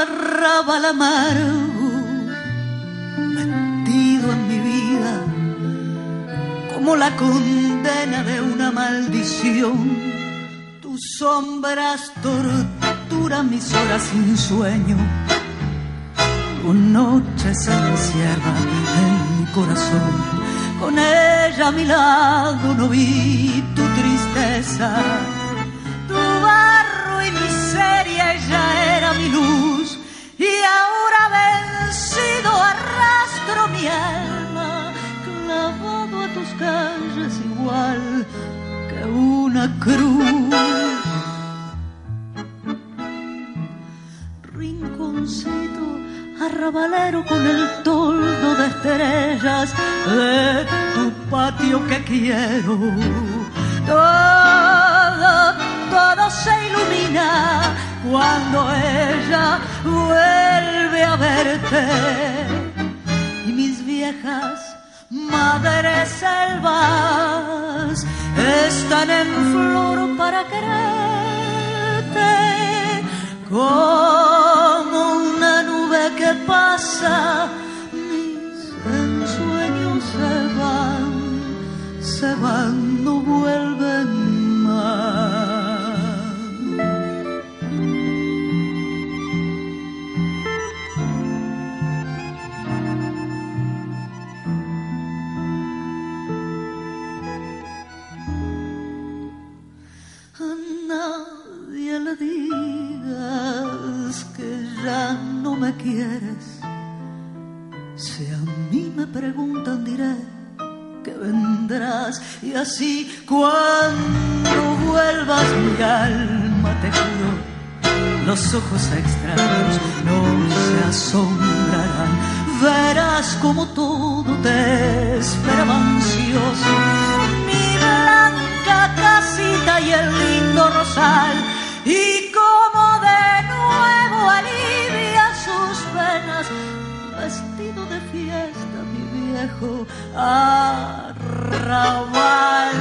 arrabal amargo metido en mi vida como la condena de una maldición. Tus sombras torturan mis horas sin sueño. Tu noche se encierra en mi corazón. Con ella a mi lado no vi tu tristeza. Tu barro y miseria, ella era mi luz. Y ahora vencido arrastro mi alma, clavado a tus calles igual que una cruz. Rinconcito arrabalero con el toldo de estrellas de tu patio que quiero. Todo se ilumina cuando ella vuelve a verte. Y mis viejas madres selvas están en flor para quererte. Como una nube que pasa, mis ensueños se van, no vuelven más. A nadie le digas que ya no me quieres. Si a mí me preguntan diré que vendrás, y así cuando vuelvas mi alma te juro, los ojos extraños no se asombrarán. Verás como todo te esperaba ansioso, mi blanca casita y el lindo rosal, y como de nuevo alivia sus penas, vestido de fiesta mi viejo arrabal.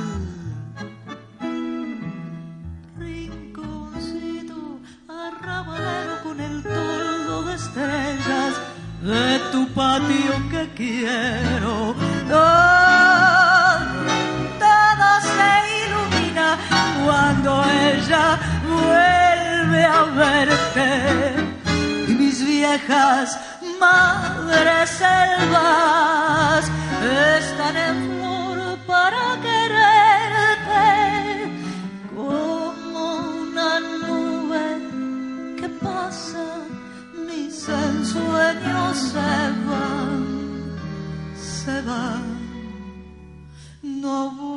Rinconcito arrabalero con el toldo de estrellas de tu patio que quiero. Todo se ilumina cuando ella vuelve a verte. Y mis viejas madres selvas están en flor para quererte. Como una nube que pasa, mis ensueños se van, no